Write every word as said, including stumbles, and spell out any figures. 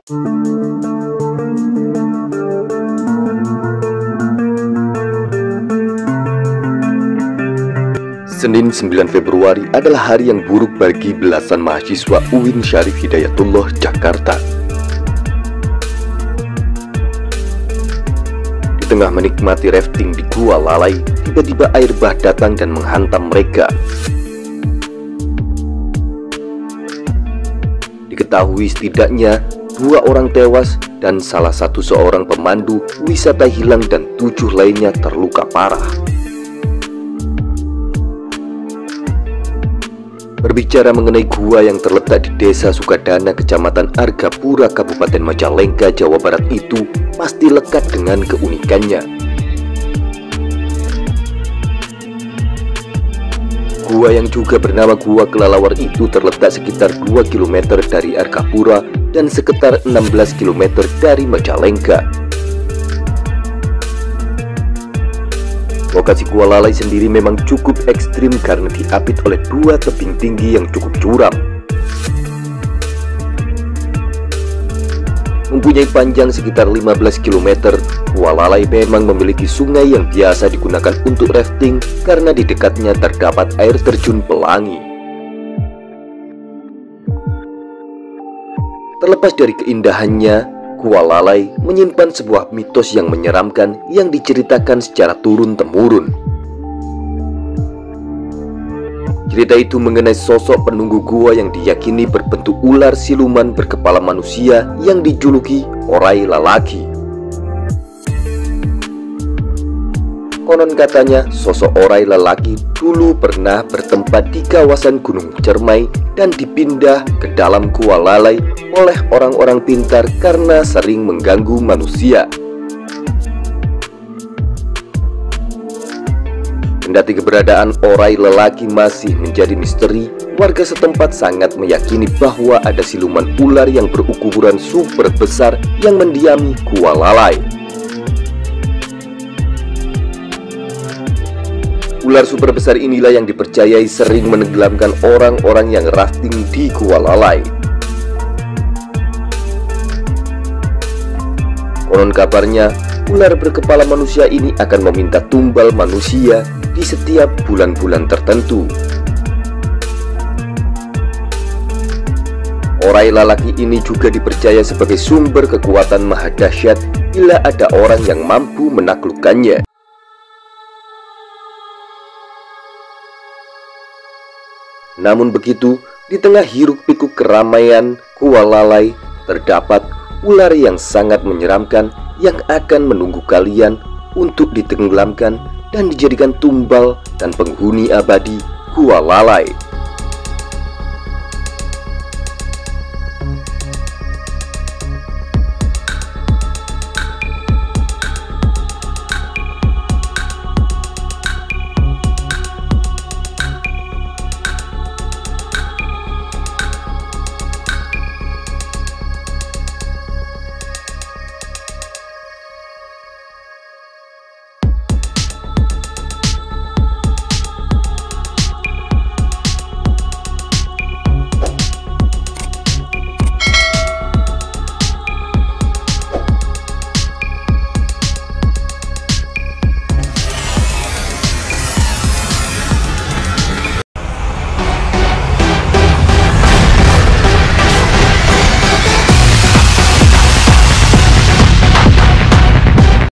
Senin sembilan Februari adalah hari yang buruk bagi belasan mahasiswa U I N Syarif Hidayatullah, Jakarta. Di tengah menikmati rafting di Gua Lalai, tiba-tiba air bah datang dan menghantam mereka. Diketahui setidaknya dua orang tewas dan salah satu seorang pemandu wisata hilang dan tujuh lainnya terluka parah. Berbicara mengenai gua yang terletak di Desa Sukadana, Kecamatan Argapura, Kabupaten Majalengka, Jawa Barat itu pasti lekat dengan keunikannya. Gua yang juga bernama Gua Kelelawar itu terletak sekitar dua kilometer dari Argapura dan sekitar enam belas kilometer dari Majalengka. Lokasi Gua Lalai sendiri memang cukup ekstrim karena diapit oleh dua tebing tinggi yang cukup curam. Mempunyai panjang sekitar lima belas kilometer, Gua Lalai memang memiliki sungai yang biasa digunakan untuk rafting karena di dekatnya terdapat air terjun Pelangi. Terlepas dari keindahannya, Gua Lalai menyimpan sebuah mitos yang menyeramkan yang diceritakan secara turun-temurun. Cerita itu mengenai sosok penunggu gua yang diyakini berbentuk ular siluman berkepala manusia yang dijuluki Orai Lalaki. Konon katanya sosok Orai Lalaki dulu pernah bertempat di kawasan Gunung Cermai dan dipindah ke dalam Gua Lalai oleh orang-orang pintar karena sering mengganggu manusia. Kendati keberadaan Orai Lalaki masih menjadi misteri, warga setempat sangat meyakini bahwa ada siluman ular yang berukuran super besar yang mendiami Gua Lalai. Ular super besar inilah yang dipercayai sering menenggelamkan orang-orang yang rafting di Gua Lalai. Konon kabarnya, ular berkepala manusia ini akan meminta tumbal manusia di setiap bulan-bulan tertentu. Orai Lalaki ini juga dipercaya sebagai sumber kekuatan maha dahsyat bila ada orang yang mampu menaklukkannya. Namun begitu, di tengah hiruk-pikuk keramaian Gua Lalai terdapat ular yang sangat menyeramkan yang akan menunggu kalian untuk ditenggelamkan dan dijadikan tumbal dan penghuni abadi Gua Lalai.